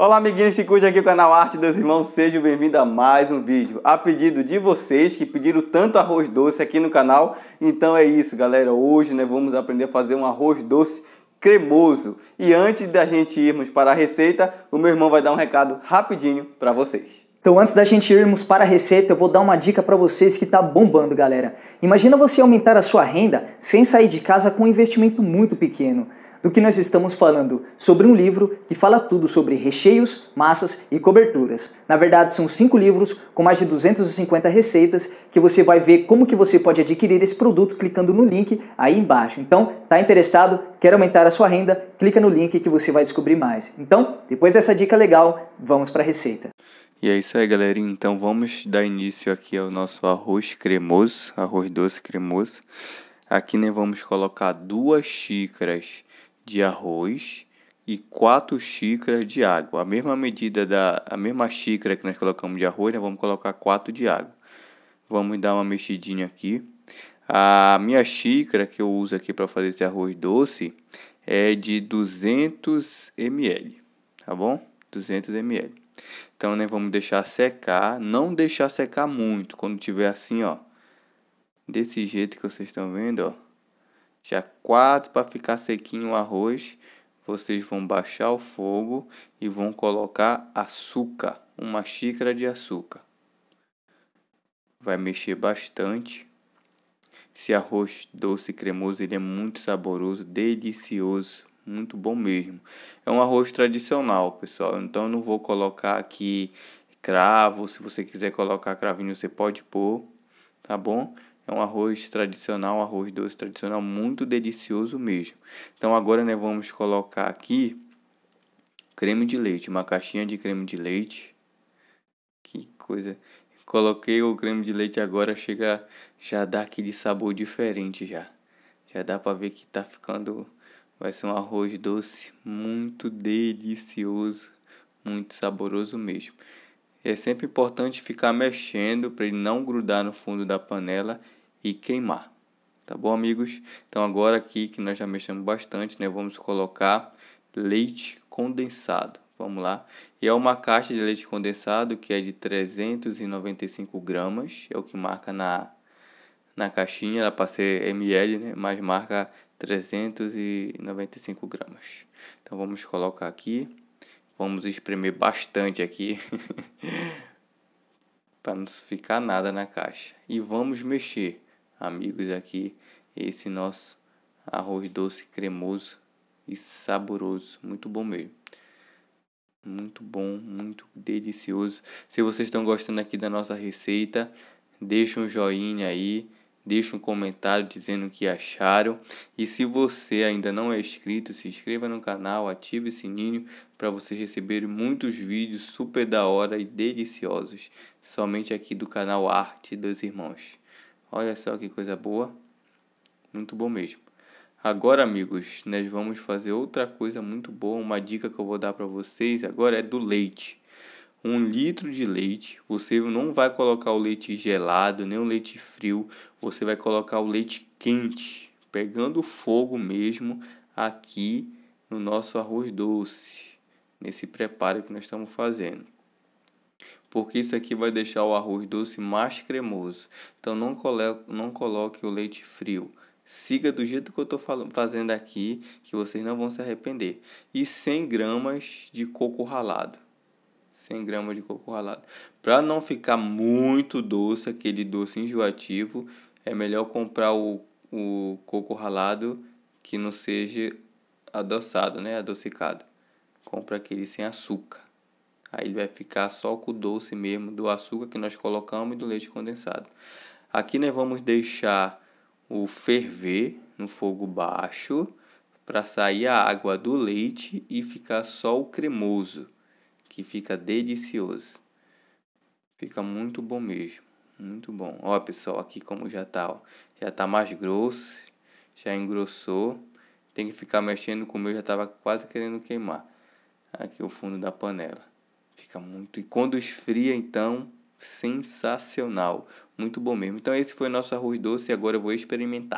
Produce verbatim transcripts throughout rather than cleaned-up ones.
Olá amiguinhos que curtem aqui o canal Arte dos Irmãos, sejam bem-vindos a mais um vídeo. A pedido de vocês que pediram tanto arroz doce aqui no canal, então é isso galera, hoje né, vamos aprender a fazer um arroz doce cremoso. E antes da gente irmos para a receita, o meu irmão vai dar um recado rapidinho para vocês. Então antes da gente irmos para a receita, eu vou dar uma dica para vocês que tá bombando galera. Imagina você aumentar a sua renda sem sair de casa com um investimento muito pequeno. Do que nós estamos falando? Sobre um livro que fala tudo sobre recheios, massas e coberturas. Na verdade, são cinco livros com mais de duzentas e cinquenta receitas que você vai ver como que você pode adquirir esse produto clicando no link aí embaixo. Então, tá interessado? Quer aumentar a sua renda? Clica no link que você vai descobrir mais. Então, depois dessa dica legal, vamos para a receita. E é isso aí galerinha, então vamos dar início aqui ao nosso arroz cremoso, arroz doce cremoso. Aqui né, vamos colocar duas xícaras de arroz e quatro xícaras de água. A mesma medida da a mesma xícara que nós colocamos de arroz, né, vamos colocar quatro de água. Vamos dar uma mexidinha aqui. A minha xícara que eu uso aqui para fazer esse arroz doce é de duzentos mililitros, tá bom? duzentos mililitros. Então, né, vamos deixar secar, não deixar secar muito. Quando tiver assim, ó, desse jeito que vocês estão vendo, ó, já quase para ficar sequinho o arroz, vocês vão baixar o fogo e vão colocar açúcar, uma xícara de açúcar. Vai mexer bastante. Esse arroz doce cremoso, ele é muito saboroso, delicioso, muito bom mesmo. É um arroz tradicional, pessoal, então eu não vou colocar aqui cravo. Se você quiser colocar cravinho, você pode pôr, tá bom? É um arroz tradicional, um arroz doce tradicional, muito delicioso mesmo. Então agora nós vamos colocar aqui creme de leite, uma caixinha de creme de leite. Que coisa. Coloquei o creme de leite agora, chega, já dá aquele sabor diferente já. Já dá para ver que tá ficando, vai ser um arroz doce muito delicioso, muito saboroso mesmo. É sempre importante ficar mexendo para ele não grudar no fundo da panela e queimar. Tá bom, amigos? Então agora aqui que nós já mexemos bastante, né, vamos colocar leite condensado. Vamos lá. E é uma caixa de leite condensado que é de trezentos e noventa e cinco gramas, é o que marca na na caixinha, ela para ser ml, né, mas marca trezentos e noventa e cinco gramas. Então vamos colocar aqui. Vamos espremer bastante aqui para não ficar nada na caixa. E vamos mexer, amigos, aqui esse nosso arroz doce cremoso e saboroso, muito bom mesmo. Muito bom, muito delicioso. Se vocês estão gostando aqui da nossa receita, deixa um joinha aí. Deixa um comentário dizendo o que acharam. E se você ainda não é inscrito, se inscreva no canal, ative o sininho para você receber muitos vídeos super da hora e deliciosos. Somente aqui do canal Arte dos Irmãos. Olha só que coisa boa. Muito bom mesmo. Agora, amigos, nós vamos fazer outra coisa muito boa. Uma dica que eu vou dar para vocês agora é do leite. Um litro de leite, você não vai colocar o leite gelado, nem o leite frio, você vai colocar o leite quente, pegando fogo mesmo aqui no nosso arroz doce, nesse preparo que nós estamos fazendo. Porque isso aqui vai deixar o arroz doce mais cremoso. Então não coloque, não coloque o leite frio. Siga do jeito que eu estou fazendo aqui, que vocês não vão se arrepender. E cem gramas de coco ralado. cem gramas de coco ralado. Para não ficar muito doce, aquele doce enjoativo, é melhor comprar o, o coco ralado que não seja adoçado, né? Adocicado. Compra aquele sem açúcar. Aí ele vai ficar só com o doce mesmo do açúcar que nós colocamos e do leite condensado. Aqui nós vamos deixar o ferver no fogo baixo para sair a água do leite e ficar só o cremoso, que fica delicioso. Fica muito bom mesmo, muito bom. Ó, pessoal, aqui como já tá, ó, já tá mais grosso, já engrossou. Tem que ficar mexendo, com o meu já tava quase querendo queimar. Aqui o fundo da panela. Fica muito, e quando esfria, então, sensacional. Muito bom mesmo. Então esse foi nosso arroz doce e agora eu vou experimentar.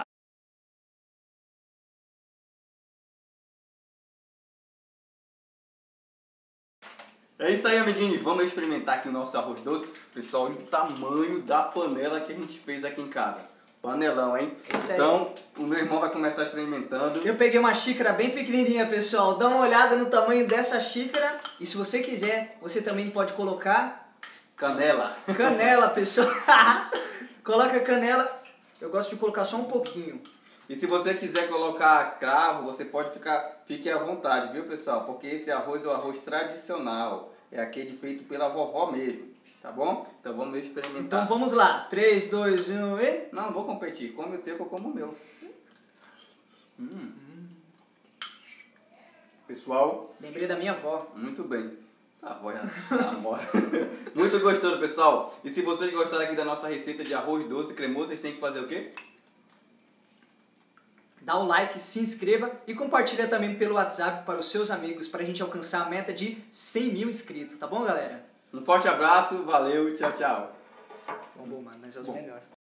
É isso aí, amiguinhos. Vamos experimentar aqui o nosso arroz doce. Pessoal, olha o tamanho da panela que a gente fez aqui em casa. Panelão, hein? Isso aí. Então, o meu irmão vai começar experimentando. Eu peguei uma xícara bem pequenininha, pessoal. Dá uma olhada no tamanho dessa xícara. E se você quiser, você também pode colocar... Canela. Canela, pessoal. Coloca canela. Eu gosto de colocar só um pouquinho. E se você quiser colocar cravo, você pode ficar, fique à vontade, viu, pessoal? Porque esse arroz é o arroz tradicional. É aquele feito pela vovó mesmo, tá bom? Então vamos experimentar. Então vamos lá. três, dois, um e... Não, não vou competir. Come o teu que eu como o meu. Hum. Pessoal... Lembrei da minha avó. Muito bem. A avó é a avó. Muito gostoso, pessoal. E se vocês gostaram aqui da nossa receita de arroz doce cremoso, vocês têm que fazer o quê? Dá o like, se inscreva e compartilha também pelo WhatsApp para os seus amigos para a gente alcançar a meta de cem mil inscritos, tá bom, galera? Um forte abraço, valeu e tchau, tchau. Bom, bom, mano, mas é os melhores.